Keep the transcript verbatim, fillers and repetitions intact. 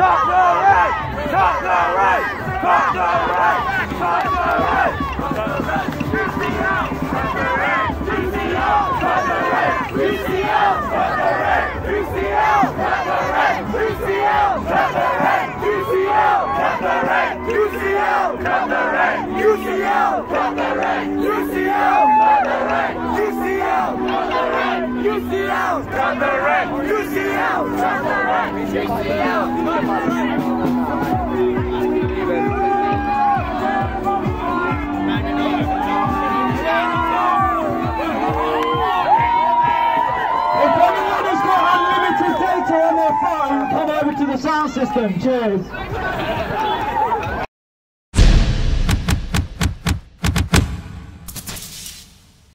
Cut the rate! Cut the rate! Cut the rate! Cut the rate! U C L! Cut the rate! U C L! Cut the rate! U C L! Cut the rate! U C L! Cut the rate! U C L! Cut the rate! U C L! Cut the rate! U C L! Cut the rate! U C L! Cut the rate! U C L! Cut the rate! U C L! Cut the rate! U C L! Cut the rate! U C L! Cut the rate! U C L! Cut the rate! On their phone, come over to the sound system. Cheers.